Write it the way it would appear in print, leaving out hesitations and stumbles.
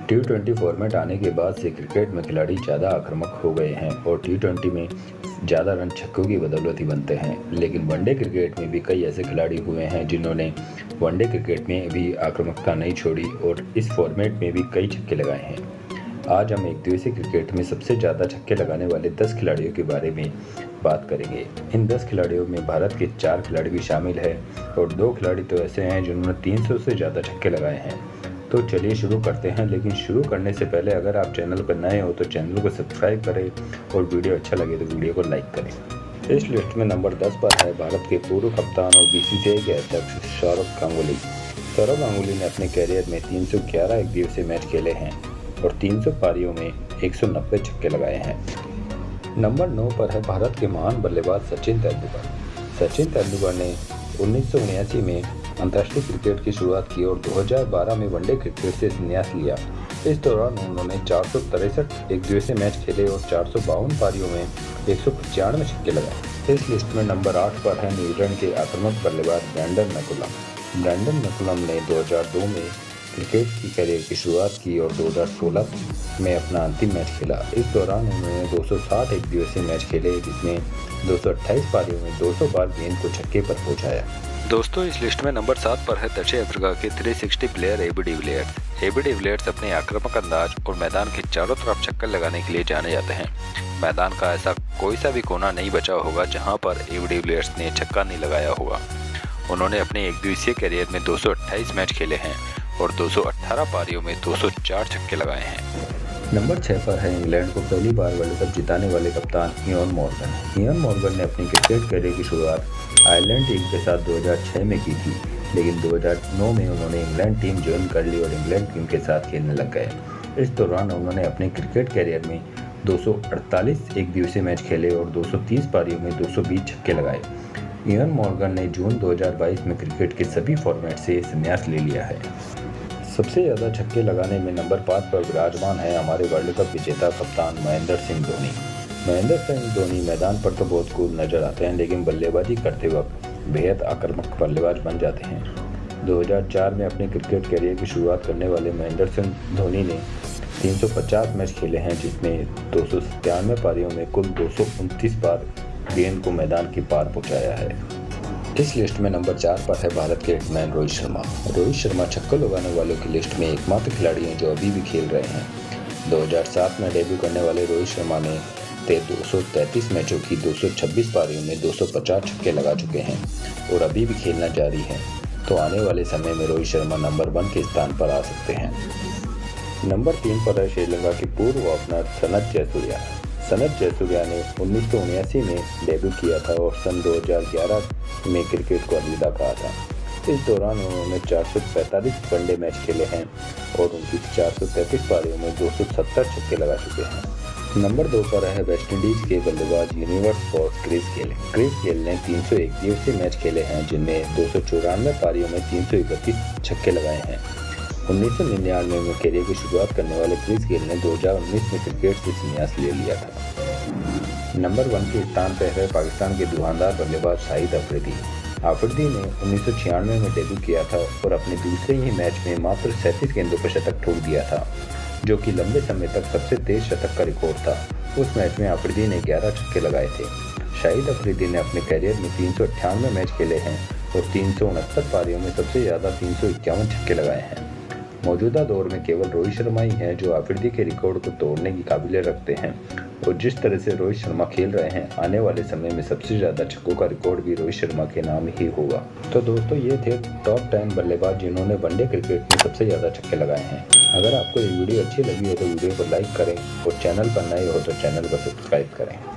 T20 format आने के बाद से क्रिकेट में खिलाड़ी ज़्यादा आक्रामक हो गए हैं और T20 में ज़्यादा रन छक्कों की बदौलत ही बनते हैं। लेकिन वनडे क्रिकेट में भी कई ऐसे खिलाड़ी हुए हैं जिन्होंने वनडे क्रिकेट में भी आक्रामकता नहीं छोड़ी और इस फॉर्मेट में भी कई छक्के लगाए हैं। आज हम एक दिवसीय क्रिकेट में सबसे ज़्यादा छक्के लगाने वाले 10 खिलाड़ियों के बारे में बात करेंगे। इन 10 खिलाड़ियों में भारत के 4 खिलाड़ी भी शामिल हैं और 2 खिलाड़ी तो ऐसे हैं जिन्होंने 300 से ज़्यादा छक्के लगाए हैं। तो चलिए शुरू करते हैं, लेकिन शुरू करने से पहले अगर आप चैनल पर नए हो तो चैनल को सब्सक्राइब करें और वीडियो अच्छा लगे तो वीडियो को लाइक करें। इस लिस्ट में नंबर 10 पर है भारत के पूर्व कप्तान और बीसीसीआई के अध्यक्ष सौरव गांगुली। सौरव गांगुली ने अपने कैरियर में 311 एक दिवसीय मैच खेले हैं और 300 पारियों में 190 छक्के लगाए हैं। नंबर 9 पर है भारत के महान बल्लेबाज सचिन तेंदुलकर। सचिन तेंदुलकर ने 1979 में अंतर्राष्ट्रीय क्रिकेट की शुरुआत की और 2012 में वनडे क्रिकेट से संन्यास लिया। इस दौरान उन्होंने 463 एक दिवसीय मैच खेले और 452 पारियों में 195 छक्के लगाए। इस लिस्ट में नंबर 8 पर है न्यूजीलैंड के आक्रामक बल्लेबाज ब्रेंडन मैकुलम। ब्रेंडन मैकुलम ने 2002 में क्रिकेट की करियर की शुरुआत की और 2016 में अपना अंतिम मैच खेला। इस दौरान उन्होंने 260 एक दिवसीय मैच खेले जिसमें 228 पारियों में 200 बार गेंद को छक्के पर पहुंचाया। दोस्तों, इस लिस्ट में नंबर 7 पर है दक्षिण अफ्रीका के 360 player AB de Villiers. AB de Villiers अपने आक्रामक अंदाज और मैदान के चारों तरफ चक्कर लगाने के लिए जाने जाते हैं। मैदान का ऐसा कोई सा भी कोना नहीं बचा होगा जहां पर एबी डिविलियर्स ने छक्का नहीं लगाया होगा। उन्होंने अपने एक दिवसीय करियर में 228 मैच खेले हैं और 218 पारियों में 204 छक्के लगाए हैं। नंबर 6 पर है इंग्लैंड को पहली बार वर्ल्ड कप जिताने वाले कप्तान इयान मॉर्गन। इयान मॉर्गन ने अपनी क्रिकेट करियर की शुरुआत आयरलैंड टीम के साथ 2006 में की थी, लेकिन 2009 में उन्होंने इंग्लैंड टीम ज्वाइन कर ली और इंग्लैंड टीम के साथ खेलने लग गए। इस दौरान उन्होंने अपने क्रिकेट करियर में 248 एक दिवसीय मैच खेले और 230 पारियों में 220 छक्के लगाए। इयान मॉर्गन ने जून 2022 में क्रिकेट के सभी फॉर्मेट से संन्यास ले लिया है। सबसे ज़्यादा छक्के लगाने में नंबर 5 पर विराजमान है हमारे वर्ल्ड कप विजेता कप्तान महेंद्र सिंह धोनी। महेंद्र सिंह धोनी मैदान पर तो बहुत कूल नजर आते हैं, लेकिन बल्लेबाजी करते वक्त बेहद आक्रामक बल्लेबाज बन जाते हैं। 2004 में अपने क्रिकेट करियर की शुरुआत करने वाले महेंद्र सिंह धोनी ने 350 मैच खेले हैं जिसमें 297 पारियों में कुल 229 बार गेंद को मैदान के पार पहुंचाया है। इस लिस्ट में नंबर 4 पर है भारत के हिटमैन रोहित शर्मा। रोहित शर्मा छक्के लगाने वालों की लिस्ट में एकमात्र खिलाड़ी हैं जो अभी भी खेल रहे हैं। 2007 में डेब्यू करने वाले रोहित शर्मा ने 233 मैचों की 226 पारियों में 250 छक्के लगा चुके हैं और अभी भी खेलना जारी है। तो आने वाले समय में रोहित शर्मा नंबर 1 के स्थान पर आ सकते हैं। नंबर 3 पर है श्रीलंका के पूर्व ओपनर सनथ जयसूर्या। सनथ जयसूर्या ने 1979 में डेब्यू किया था और सन 2011 में क्रिकेट को अलविदा कहा था। इस दौरान उन्होंने 445 वनडे मैच खेले हैं और उनकी 433 पारियों में 270 छक्के लगा चुके हैं। नंबर 2 पर है वेस्टइंडीज के बल्लेबाज universe boss Chris Gayle. Chris Gayle ने 301 दिवसीय मैच खेले हैं जिनमें 294 पारियों में 331 छक्के लगाए हैं। 1999 में करियर की शुरुआत करने वाले क्रिस गेल ने 2019 में क्रिकेट से संन्यास ले लिया था। नंबर 1 के स्थान पर है पाकिस्तान के धुआंधार बल्लेबाज शाहिद अफरीदी। अफरीदी ने 1996 में डेब्यू किया था और अपने दूसरे ही मैच में मात्र 37 गेंदों पर शतक ठोक दिया था, जो कि लंबे समय तक सबसे तेज शतक का रिकॉर्ड था। उस मैच में अफरीदी ने 11 छक्के लगाए थे। शाहिद अफरीदी ने अपने करियर में 398 मैच खेले हैं और 369 पारियों में सबसे ज़्यादा 351 छक्के लगाए हैं। मौजूदा दौर में केवल रोहित शर्मा ही हैं जो अफरीदी के रिकॉर्ड को तोड़ने की काबिलियत रखते हैं और जिस तरह से रोहित शर्मा खेल रहे हैं आने वाले समय में सबसे ज़्यादा छक्कों का रिकॉर्ड भी रोहित शर्मा के नाम ही होगा। तो दोस्तों, ये थे टॉप 10 बल्लेबाज जिन्होंने वनडे क्रिकेट में सबसे ज़्यादा छक्के लगाए हैं। अगर आपको ये वीडियो अच्छी लगी हो तो वीडियो को लाइक करें और चैनल पर नए हो तो चैनल को सब्सक्राइब करें।